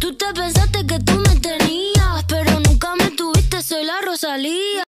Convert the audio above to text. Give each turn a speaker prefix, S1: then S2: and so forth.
S1: Tú te pensaste que tú me tenías, pero nunca me tuviste, soy la Rosalía.